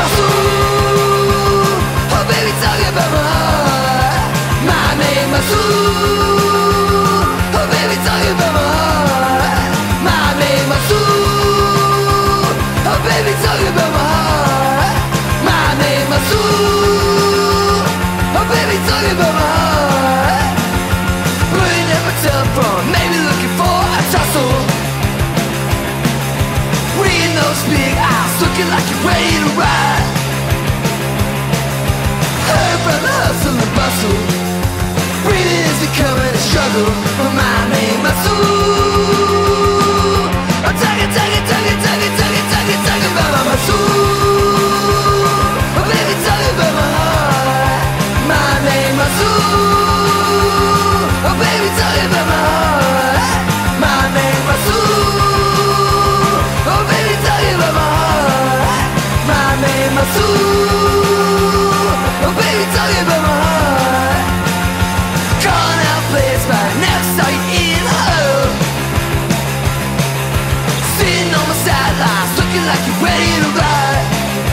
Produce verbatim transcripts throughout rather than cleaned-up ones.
Like you're ready to ride. Heard from the hustle and bustle. Breathing is becoming a struggle for my name, my soul. I'm talking, talking, talking, talking, talking, talking, talking about my soul. Oh baby, talking about my heart. My name, my soul. Oh baby, talking about my heart. My name, my soul. Oh baby, talking about my heart. My name, my soul. Oh baby, talking about my heart. Calling out place by next sight in the hole. Sitting on my sidelines, looking like you're ready to ride.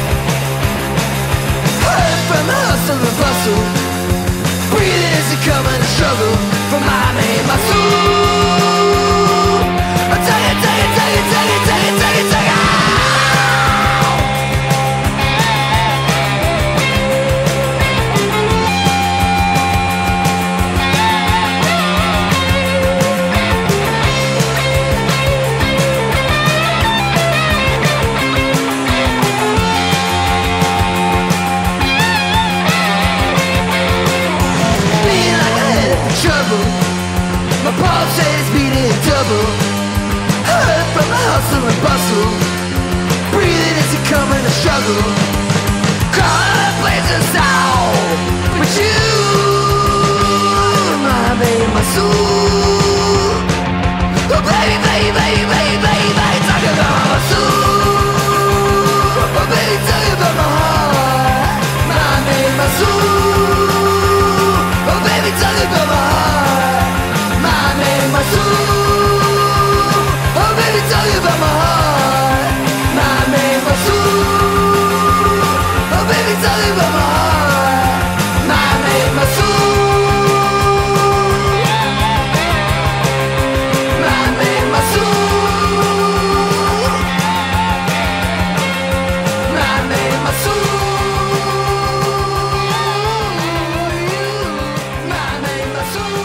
Heard from the hustle and bustle. Breathing is becoming a struggle for my name, my soul. I'm talking, talking, talking, talking, talking, talking, talking. My pulse is beating double. Heard from the hustle and bustle. Breathing is becoming a struggle. Calling places out with you, my baby, my soul. Oh baby, baby, baby, baby, baby, baby, talk about my soul. Oh baby, talk about my heart. My baby, my soul. Oh baby, talk about my heart. My name, my soul. Oh baby, tell you about my heart. My name, my soul. Oh baby, tell you about my heart. My name, my soul. My name, my soul. My name, my soul. My name, my soul.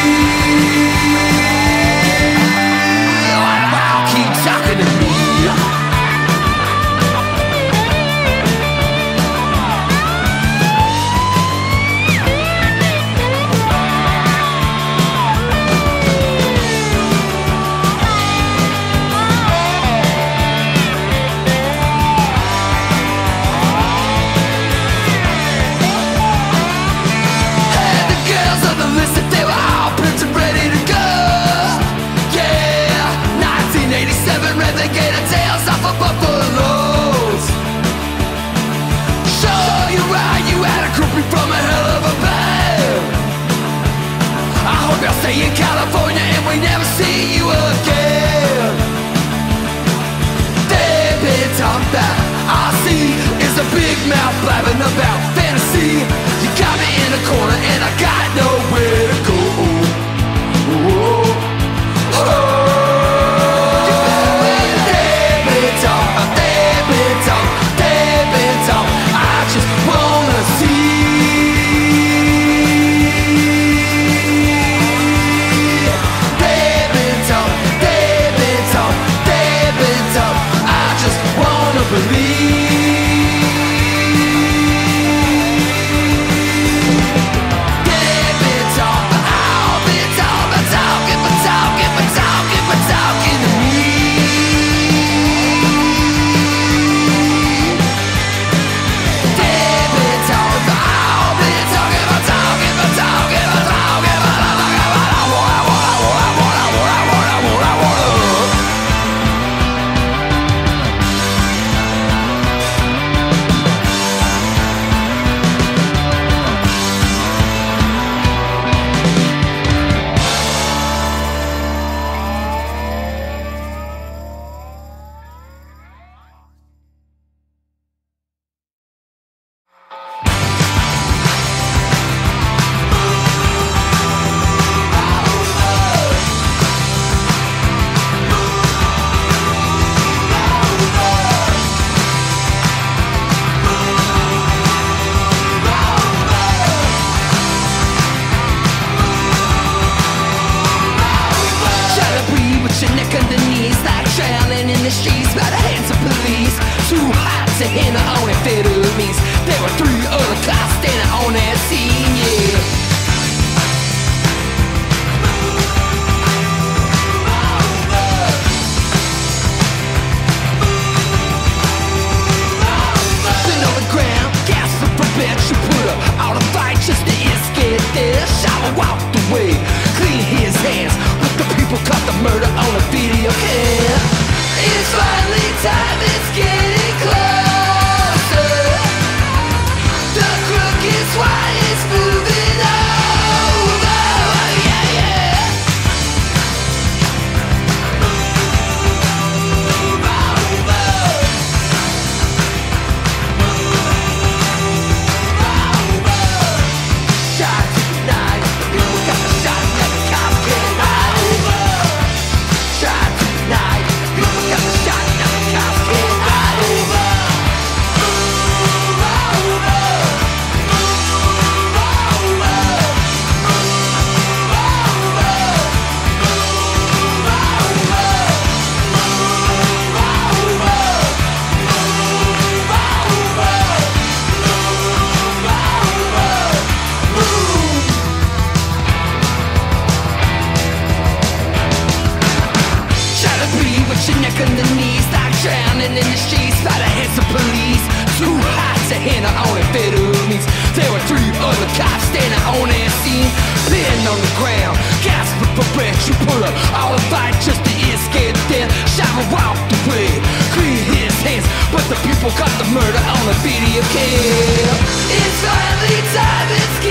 Keep talking to me. a big mouth blabbing about fantasy. You got me in a corner and I got nowhere to go. Oh, oh. Cut the murder on a video cam. It's finally time, it's